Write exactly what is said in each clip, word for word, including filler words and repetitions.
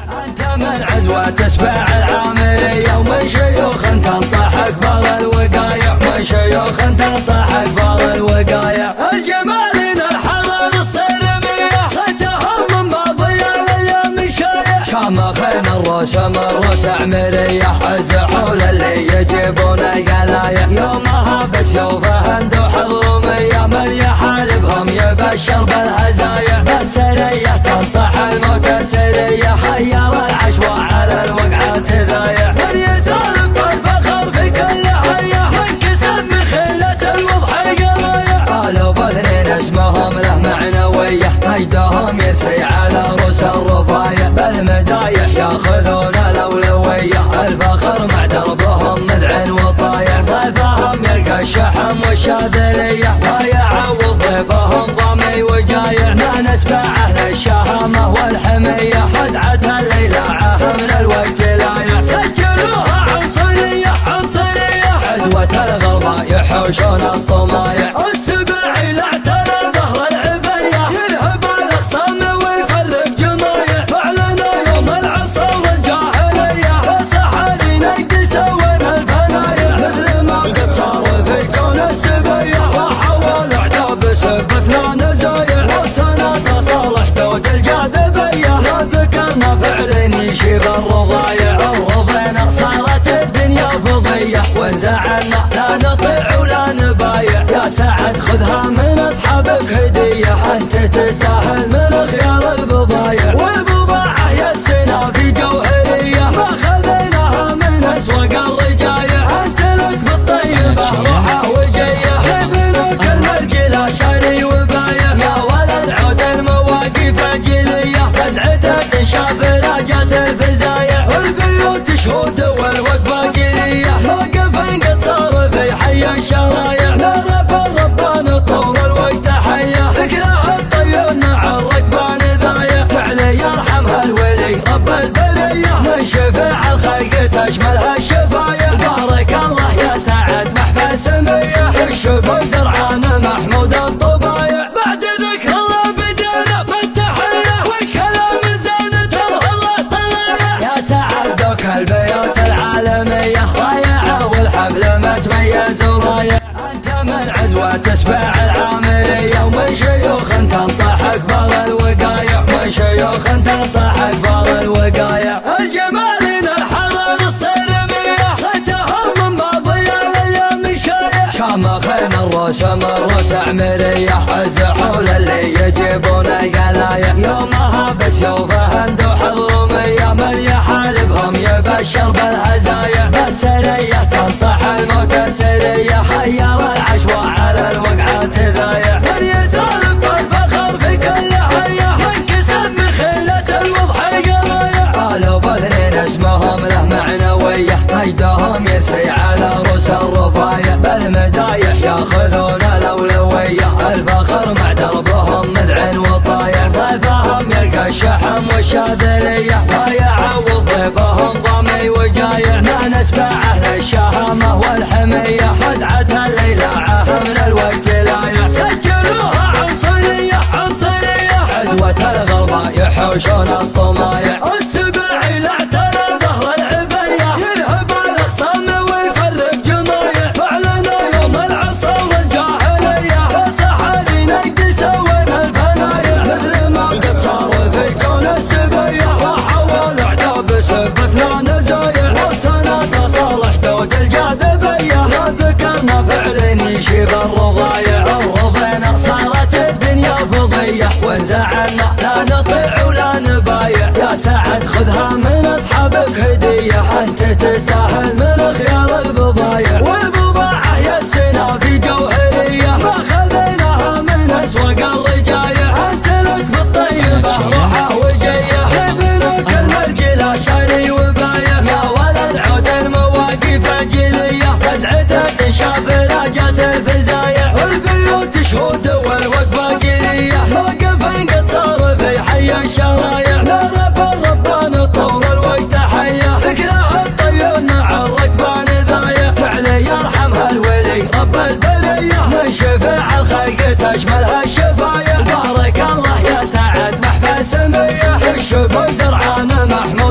انت من عزوة تسبع العامرية ومن شيوخ تنطح اكبر الوقايع، من شيوخ تنطح اكبر الوقايع. الجمالين الحضر الصرمية صيتهم من ماضي الايام شايع، شامخين الروس من روس عمرية الزحول اللي يجيبون قلايع. يومها بسيوف هند وحضرومية من يحاربهم يبشر بالهزايا. بالسرية تنطح الموت السرية حير العشوى على الوقعة ذايع. من يسالف بالفخر في كل حية انكسر من خيلة الوضحى قرايع. قالوا باثنين اسمهم له معنوية مجدهم يسري على رؤوس الرفايع. بالمدايح ياخذون الاولوية الفخر مع دربهم مذعن وطايع. ضيفهم يلقى الشحم والشاذلية ما يعوض ضيفهم ضمي وجايع. ما نسبع اهل الشهامة والحمية فزعة الليلة من الوقت لايع. سجلوها عنصرية عنصرية عزوة الغرباء يحوشون الطمايع. السباعي لا اعتنى ظهر العبية يلهب الاخصام ويفرق جمايع. فعلنا يوم العصر الجاهلية فصحاني نجد سوينا الفنايع. مثل ما قد صار في كون السبية راحوا الاعداء بسبتنا نزايع. وسنة صالح دود الجاذبية ما ذكرنا فعل يشيب الرضايع. الرضينا صارت الدنيا فضية وانزعلنا لا نطيع ولا نبايع. يا سعد خذها من اصحابك هدية انت تستاهل من خيار البضايع. والبضاعة يا السنا في جوهرية ما خذيناها من اسواق الرجايع. انت لك في الطيبة روحه وجيه ابنك المرجلة شاري وبايع. يا ولد عود المواقف جلية فزعته تنشاف راجات الفزايع. والبيوت شهود والوقفة قرية موقف قد صار في حي الشرايع. لا رب الربان طول الوقت حية فكره الطيون مع الركبان ذايع. فعلي يرحم هالولي رب البلية من شفاع الخلق تشملها الشفايع. بارك الله يا سعد محفل سمية الشبل درعان محمود الطبايع. بعد ذكر الله بدينا بالتحية والكلام زين ترى الله طلع. يا سعد ذوك البيوت العالمية ضايعة والحفل ما تميز ورايع. انت من عزوة تسبع العامرية ومن شيوخ تنطح اكبر الوقايع، من شيوخ تنطح اكبر الوقايع. الجمالين الحضر الصرمية صيتهم من ماضي الايام شايع، شامخين الروس من روس عمرية الزحول اللي يجيبون قلايع. يومها بسيوف هند وحضرومية من يحاربهم يبشر بالهزايا. بالسرية تنطح الموت السرية حير العشوى على الوقعة ذايع. من يسالف بالفخر في كل حية انكسر من خيلة الوضحى قرايع. قالوا باثنين اسمهم له معنوية مجدهم يسري على رؤوس الرفايع. بالمدايح ياخذون الاولوية الفخر مع دربهم مذعن وطايع. ضيفهم يلقى الشحم والشاذلية ما يعوض ضيفهم ضمي وجايع. ما نسبع اهل الشهامة والحمية فزعة الليلة من الوقت لايع. سجلوها عنصرية عنصرية عزوة الغرباء يحوشون الطمايع. السباعي لا اعتنى ظهر العبية يلهب الاخصام ويفرق جمايع. فعلنا يوم العصر الجاهلية فصحاني نجد سوينا الفنايع. مثل ما قد صار في كون السبية راحوا الاعداء بسبتنا نزايع. وسنة صالح دود الجاذبية ما ذكرنا فعل يشيب الرضايع. الرضينا صارت الدنيا فضية وانزعلنا لا نطيع ولا نبايع. يا سعد خذها من اصحابك هدية انت تستاهل من خيار البضايع. والبضاعة يا السنا في جوهرية ما خذيناها من اسواق الرجايع. انت لك في الطيبة روحه وجيه ابنك المرجلة شاري وبايع. يا ولد عود المواقف جلية فزعته تنشاف راجات الفزايع. والبيوت شهود والوقفة قرية موقف قد صار في حي الشرايع. لا رب الربان طول الوقت حية فكره الطيون مع الركبان ذايع. فعلي يرحم هالولي رب البلية من شفاع الخلق تشملها الشفايع. بارك الله يا سعد محفل سمية الشبل درعان محمود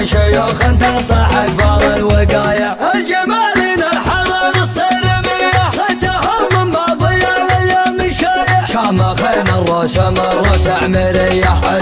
من شيوخ تنطح اكبر الوقايع. الجمالين الحضر الصرمية صيتهم من ماضي الايام شايع. شامخين الروس من روس عمرية